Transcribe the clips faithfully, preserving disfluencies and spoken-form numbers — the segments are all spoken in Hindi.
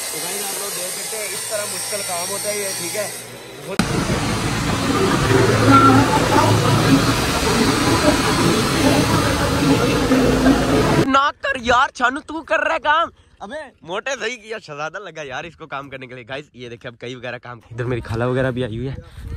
तो गाइस आप लोग देख सकते हैं इस तरह मुश्किल काम होता है ये, ठीक है। ना कर यार छानू, तू कर रहा है काम। अबे मोटे सही किया, शहजादा लगा यार इसको काम करने के लिए। गाइस ये देखिए अब कई वगैरह काम, इधर मेरी खाला वगैरह भी आई हुई है।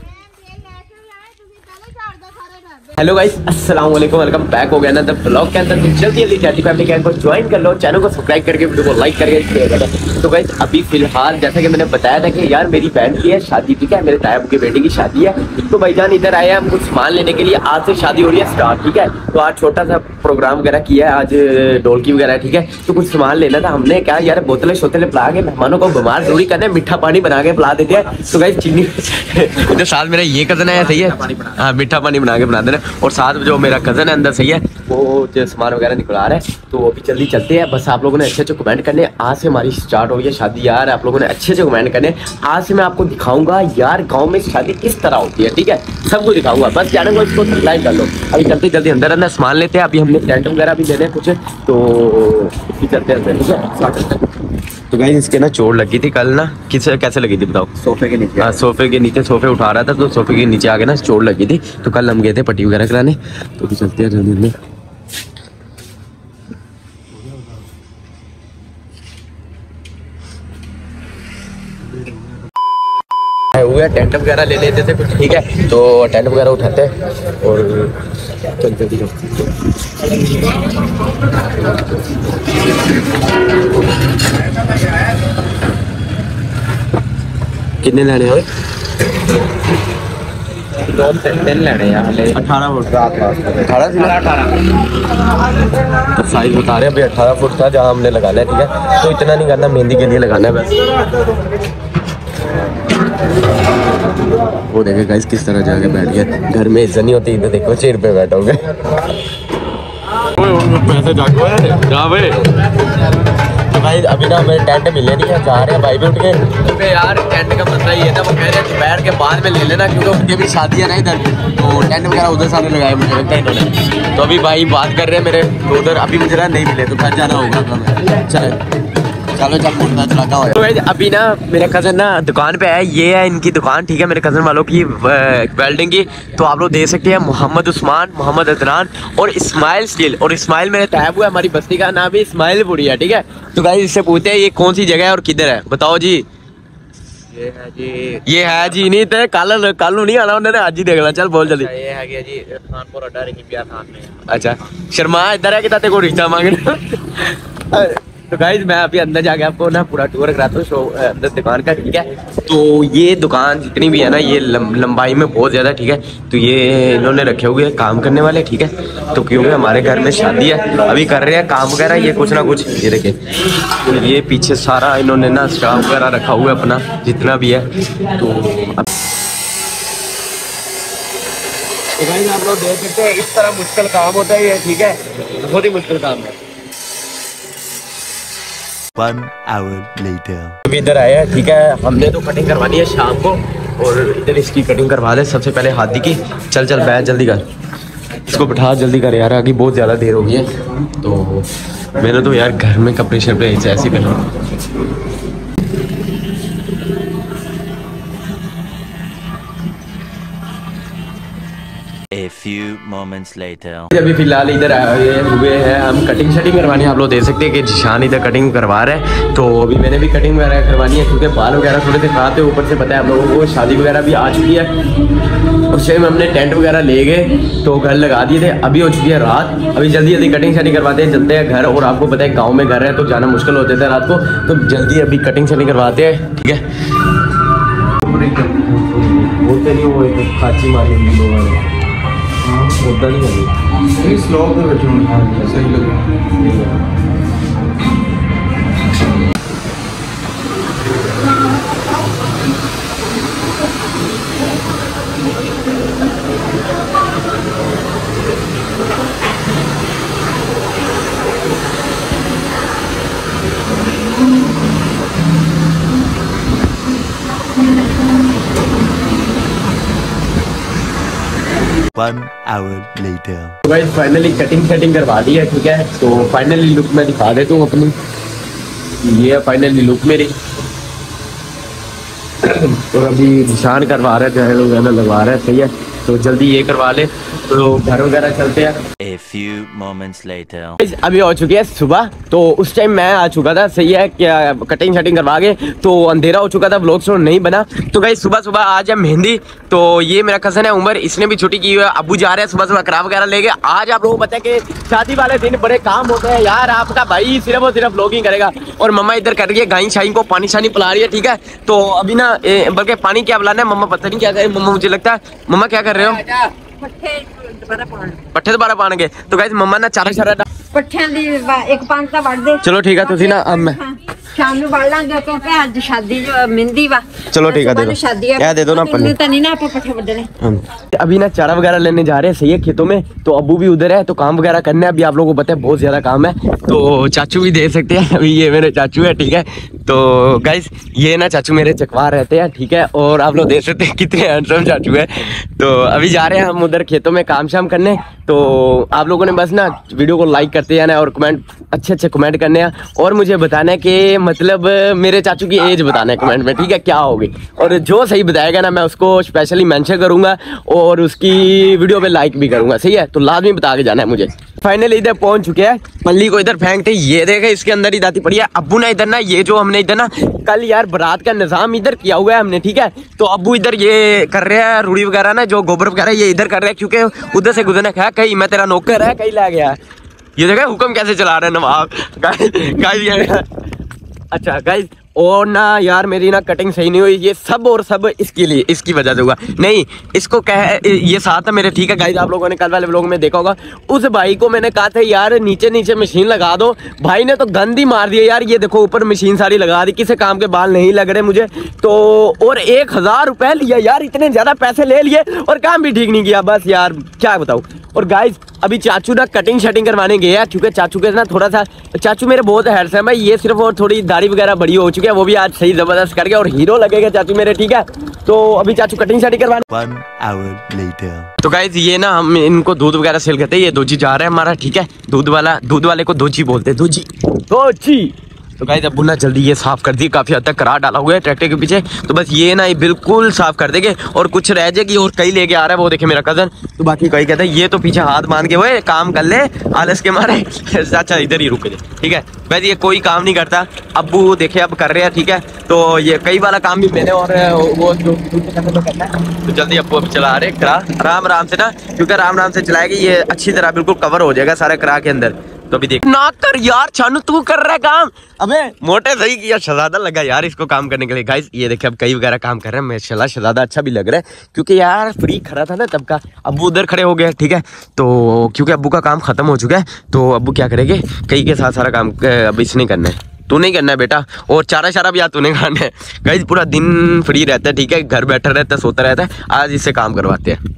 हेलो गाइस, अस्सलाम वालेकुम, वेलकम बैक हो गया ना द ब्लॉग के अंदर। तो जल्दी जल्दी चैटी फैमिली के को ज्वाइन कर लो, चैनल को सब्सक्राइब करके वीडियो को लाइक करके शेयर कर दो। तो गाइस अभी फिलहाल जैसा कि मैंने बताया था कि यार मेरी बहन की है शादी, ठीक है, मेरे तायब के बेटे की शादी है। तो भाईजान इधर आए हैं हम कुछ सामान लेने के लिए। आज से शादी हो रही है स्टार्ट, ठीक है। तो आज छोटा सा प्रोग्राम वगैरह किया है, आज ढोलकी वगैरह, ठीक है। तो कुछ सामान लेना था हमने, क्या यार बोतलें शोतलें पिला के मेहमानों को बीमार जरूरी करना है, मीठा पानी बना के पिला देते हैं। तो गाइस चीनी इधर साथ मेरा ये कजन है, सही है, हाँ मीठा पानी बना के बना देना। और साथ जो मेरा कजन है अंदर, सही है, वो जो सामान वगैरह निकला रहा है। तो अभी जल्दी चलते हैं, बस आप लोगों ने अच्छे अच्छे कमेंट करने। आज से हमारी स्टार्ट हो रही है शादी यार, आप लोगों ने अच्छे अच्छे कमेंट करने। आज से मैं आपको दिखाऊंगा यार गांव में शादी किस तरह होती है, ठीक है, सबको दिखाऊंगा। बस चैनल को इसको सब्सक्राइब कर लो। अभी चलते जल्दी अंदर अंदर सामान लेते हैं। अभी हमने टेंट वगैरह भी लेने कुछ, तो चलते हैं, ठीक है। तो गाइस इसके ना चोट लगी थी कल ना, किस कैसे लगी थी बताओ? सोफे के नीचे। हाँ सोफे के नीचे, सोफे उठा रहा था तो सोफे के नीचे आके ना चोट लगी थी। तो कल हम गए थे पट्टी वगैरह कराने। तो भी चलते हैं जल्दी में। हुआ टेंट वगैरह ले लेते थे कुछ, ठीक है। तो टेंट वगैरह उठाते हैं और चलते थे। कितने लेने हैं? दो टेन लेने हैं, अठारह फुट अठारह अठारह तो साइज बता रहे हैं भाई, अठारह फुट था जहाँ हमने लगाना है, ठीक है। तो इतना नहीं करना, मेहंदी के लिए लगाना है बस। वो देखे गाइस किस तरह जाके बैठ गया। घर में इज्जत नहीं होती, इधर देखो चेयर पे बैठोगे। पैसे जागो जा भाई। तो भाई अभी ना हमें टेंट मिले नहीं है, जा रहे हैं भाई भी उठ के। तो यार टेंट का मसला ये था, वो कह रहे हैं दोपहर के बाद में ले लेना, क्योंकि उनकी भी शादी है ना इधर। तो टेंट वगैरह उधर सामने लगाए मुझे लगता है इन्होंने। तो अभी भाई बात कर रहे हैं मेरे, तो उधर अभी मुझे नहीं मिले, तो घर जाना होगा। चले चलो चल। तो अभी ना मेरा कज़न ना दुकान पे है, ये है इनकी दुकान, ठीक है, मेरे कज़न वालों की वेल्डिंग की। तो आप लोग देख सकते हैं मोहम्मद उस्मान, मोहम्मद अदनान और इस्माइल स्टील। और इस्माइल मेरे तायब हुआ, हमारी बस्ती का नाम भी इस्माइल बुढ़ी है, ठीक है। तो गाइस इससे पूछते हैं ये कौन सी जगह है और किधर है, बताओ जी। ये है जी, ये है जी नहीं तो कल कल नहीं आना उन्होंने, आज ही देखना। चल बोल जल्दी। ये है जी खानपुर अड्डा रहीमपुर खान में। अच्छा शर्मा इधर है कि ताते को रिश्ता मांगना। तो गाइस मैं अभी अंदर जाके आपको ना पूरा टूर कराता हूँ शो अंदर दुकान का, ठीक है। तो ये दुकान जितनी भी है ना ये लम, लंबाई में बहुत ज़्यादा, ठीक है। तो ये इन्होंने रखे हुए हैं काम करने वाले, ठीक है। तो क्योंकि हमारे घर में शादी है, अभी कर रहे हैं काम वगैरह ये कुछ ना कुछ। ये देखिए तो ये पीछे सारा इन्होंने ना स्टाफ वगैरह रखा हुआ है अपना जितना भी है। तो गाइस आप लोग देख सकते हैं इस तरह मुश्किल काम होता है ये, ठीक है, बहुत ही मुश्किल काम है। One hour later. अभी इधर आए हैं, ठीक है, हमने तो कटिंग करवानी है शाम को, और इधर इसकी कटिंग करवा दे सबसे पहले हाथी की। चल चल बैठ जल्दी कर, इसको बैठा जल्दी कर यार, आगे बहुत ज़्यादा देर हो गई है। तो मैंने तो यार घर में कपड़े शपड़े ऐसे करना। A few moments later. अभी फिलहाल इधर आए हुए हैं हम, कटिंग शटिंग करवानी है। आप लोग देख सकते हैं कि जिशान इधर कटिंग करवा रहे हैं। तो अभी मैंने भी कटिंग वगैरह करवानी है, क्योंकि बाल वगैरह थोड़े से खराब थे। ऊपर से पता है आप लोगों को शादी वगैरह भी आ चुकी है। उस टाइम हमने टेंट वगैरह ले गए तो घर लगा दिए थे। अभी हो चुकी है रात, अभी जल्दी जल्दी कटिंग शटिंग करवाते हैं, चलते हैं घर। और आपको पता है गाँव में घर है तो जाना मुश्किल होते थे रात को, तो जल्दी अभी कटिंग शटिंग करवाते हैं, ठीक है। बोलते नहीं वो एक खाची मारी उदा नहीं स्लोप सही लगे। One hour later. तो गाइस फाइनली कटिंग सेटिंग करवा दी है, ठीक है। तो फाइनली लुक मैं दिखा देता हूँ अपनी। ये फाइनली लुक मेरी। और अभी निशान करवा रहे थे वगैरह लगवा रहे हैं, सही है। तो जल्दी ये करवा ले तो घर वगैरह चलते हैं। A few moments later. अभी हो चुकी है सुबह, तो उस टाइम मैं आ चुका था, सही है, क्या कटिंग शटिंग करवा के तो अंधेरा हो चुका था, व्लॉग शो नहीं बना। तो गाइस सुबह सुबह आज है मेहंदी, तो ये मेरा कजन है उमर, इसने भी छुट्टी की हुई है। अबू जा रहे हैं सुबह सुबह करा वगैरह लेके। आज आप लोगों को पता है कि शादी वाले दिन बड़े काम होते हैं यार, आपका भाई सिर्फ और सिर्फ व्लॉगिंग करेगा। और मम्मा इधर कर रही है गाय शाई को पानी शानी पिला रही है, ठीक है। तो अभी ना बल्कि पानी क्या पिलाना है मम्मा पता नहीं क्या करे। मम्मा मुझे लगता है मम्मा क्या कर रहे हो, पट्ठे दोबारा पान के। तो गाइस मम्मा ना चारा चारा पट्ठियां दी एक पांता वड़ दे। चलो ठीक है तुसी ना अब मैं शाम ਨੂੰ ਵੜ ਲਾਂਗੇ ਕਿਉਂਕਿ ਅੱਜ ਸ਼ਾਦੀ ਜੋ ਮਹਿੰਦੀ ਵਾ। चलो ठीक है दे दो, शादी है क्या दे दो ना पन्नी। तो नहीं ना आप पट्ठे वड्डने। अभी ना चारा वगैरह लेने जा रहे हैं, सही है, खेतों में। तो अबू भी उधर है, तो काम वगैरह करना है। अभी आप लोगों को पता है बहुत ज्यादा काम है, तो चाचू भी दे सकते हैं। अभी ये मेरे चाचू है, ठीक है। तो गाइस ये ना चाचू मेरे चकवा रहते हैं, ठीक है। और आप लोग देख सकते हैं कितने हैंडसम चाचू है। तो अभी जा रहे हैं हम उधर खेतों में काम शाम करने। तो आप लोगों ने बस ना वीडियो को लाइक करते जाना है और कमेंट अच्छे अच्छे कमेंट करने हैं, और मुझे बताना है कि मतलब मेरे चाचू की एज बताना है कमेंट में, ठीक है, क्या होगी। और जो सही बताएगा ना मैं उसको स्पेशली मेंशन करूंगा और उसकी वीडियो पे लाइक भी करूंगा, सही है। तो लाजमी बता के जाना है मुझे। फाइनली इधर पहुंच चुके हैं, पल्ली को इधर फेंकते ये देखे इसके अंदर ही दाती पड़ी है। अब्बू ने इधर ना ये जो हमने इधर ना कल यार बारात का निजाम इधर किया हुआ है हमने, ठीक है। तो अब्बू इधर ये कर रहे हैं रूढ़ी वगैरह ना, जो गोबर वगैरह ये इधर कर रहे हैं, क्योंकि उधर से गुजरने का कहीं मैं तेरा नौकर है कहीं ला गया। ये देखा हुक्म कैसे चला रहे हैं नवाब। गाइस अच्छा गाइस, और ना यार मेरी ना कटिंग सही नहीं हुई, ये सब और सब इसके लिए, इसकी वजह से हुआ। नहीं इसको कह ये साथ है मेरे, ठीक है गाइस। आप लोगों ने कल वाले व्लॉग में देखा होगा, उस भाई को मैंने कहा था यार नीचे नीचे मशीन लगा दो, भाई ने तो गंद ही मार दिया यार। ये देखो ऊपर मशीन सारी लगा दी, किसी काम के बाल नहीं लग रहे मुझे तो। और एक हजार रुपये लिया यार, इतने ज्यादा पैसे ले लिए और काम भी ठीक नहीं किया, बस यार क्या बताऊँ। और गाइस अभी चाचू ना कटिंग शटिंग करवाने गए हैं, क्योंकि चाचू के ना थोड़ा सा, चाचू मेरे बहुत हैंडसम है, ये सिर्फ और थोड़ी दाढ़ी वगैरह बड़ी हो चुकी है, वो भी आज सही जबरदस्त करके और हीरो लगेगा चाचू मेरे, ठीक है। तो अभी चाचू कटिंग शटिंग करवाने। One hour later. तो गाइस ये ना हम इनको दूध वगैरह सेल करते हैं, ये दोजी जा रहा है हमारा, ठीक है। दूध वाला, दूध वाले को दोजी बोलते हैं, दोजी दोजी। तो गाइस अब ना जल्दी ये साफ कर दी, काफी हद तक करा डाला हुआ है ट्रैक्टर के पीछे। तो बस ये ना ये बिल्कुल साफ कर देंगे और कुछ रह जाएगी और कई लेके आ रहा है वो देखे मेरा कजन। तो बाकी कई कहता है ये तो पीछे हाथ बांध के वो काम कर ले आलस के मारे। अच्छा इधर ही रुक जाए, ठीक है। वैसे ये कोई काम नहीं करता, अब्बू देखे अब कर रहे हैं, ठीक है। तो ये कई वाला काम भी मैंने और वो जो करना है, तो जल्दी अब्बू अभी चला रहे करा आराम आराम से ना, क्योंकि आराम आराम से चलाएगी ये अच्छी तरह बिल्कुल कवर हो जाएगा सारा करा के अंदर। तो अभी देख ना कर यार छानू, तू कर रहा है काम, अबे मोटे सही किया, शहजादा लगा यार इसको काम करने के लिए। गाइस ये देखिए अब कई वगैरह काम कर रहे हैं, माशाल्लाह शहजादा अच्छा भी लग रहा है, क्योंकि यार फ्री खड़ा था ना तब का। अब्बू उधर खड़े हो गए, ठीक है। तो क्योंकि अब्बू का काम खत्म हो चुका है, तो अब्बू क्या करेंगे, कई के साथ सारा काम अब इसने करना है, तू नहीं करना है बेटा। और चारा चारा भी आज तूने खाना है। गाइस पूरा दिन फ्री रहता है, ठीक है, घर बैठा रहता है, सोता रहता है, आज इससे काम करवाते हैं।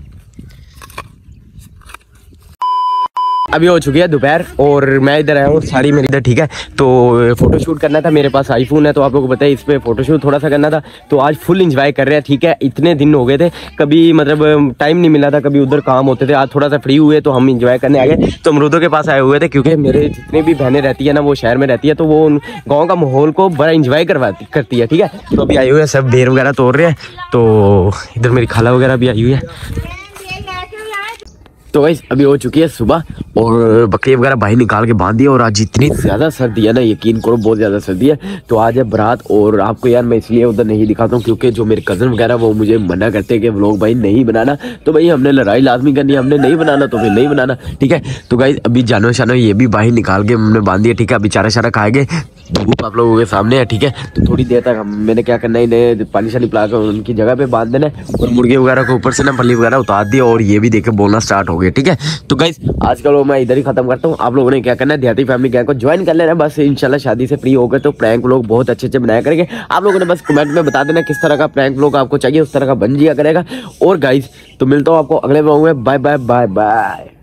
अभी हो चुकी है दोपहर और मैं इधर आया हूँ, साड़ी मेरी इधर, ठीक है। तो फोटोशूट करना था, मेरे पास आईफोन है तो आप लोगों को पता है इस पे फोटोशूट थोड़ा सा करना था। तो आज फुल एंजॉय कर रहे हैं, ठीक है। इतने दिन हो गए थे, कभी मतलब टाइम नहीं मिला था, कभी उधर काम होते थे, आज थोड़ा सा फ्री हुए तो हम एंजॉय करने आ गए। तो अमरूदों के पास आए हुए थे, क्योंकि मेरे जितनी भी बहनें रहती है ना वो शहर में रहती है, तो वो गाँव का माहौल को बड़ा इंजॉय करवाती करती है, ठीक है। तो अभी आए हुए हैं सब बेर वगैरह तोड़ रहे हैं। तो इधर मेरी खाला वगैरह भी आई हुई है। तो गाइस अभी हो चुकी है सुबह और बकरी वगैरह भाई निकाल के बांध दिया। और आज इतनी ज़्यादा सर्दी है ना, यकीन करो बहुत ज़्यादा सर्दी है। तो आज है बारात और आपको यार मैं इसलिए उधर नहीं दिखाता हूँ, क्योंकि जो मेरे कज़न वगैरह वो मुझे मना करते हैं कि व्लॉग भाई नहीं बनाना। तो भाई हमने लड़ाई लाजमी करनी है, हमने नहीं बनाना तो फिर नहीं बनाना, ठीक है। तो गाइस अभी जानो शानो ये भी बाही निकाल के हमने बांध दिया, ठीक है। अभी चारा चारा खाएंगे, धूप आप लोगों के सामने है, ठीक है। तो थोड़ी देर तक हम मैंने क्या करना है, इन्हें पानी शानी पिला कर उनकी जगह पे बांध देना है और मुर्गे वगैरह को ऊपर से ना पल्ली वगैरह उतार दिया और ये भी देखे बोलना स्टार्ट हो गया, ठीक है। तो गाइस आजकल मैं इधर ही खत्म करता हूँ। आप लोगों ने क्या करना है, देहाती फैमिली गैंग को ज्वाइन कर लेना बस। इंशाल्लाह शादी से फ्री हो गए तो प्रैंक व्लॉग बहुत अच्छे अच्छे बनाया करेंगे। आप लोगों ने बस कमेंट में बता देना किस तरह का प्रैंक व्लॉग आपको चाहिए, उस तरह का बन जिया करेगा। और गाइस तो मिलता हूँ आपको अगले व्लॉग में, बाय बाय बाय बाय।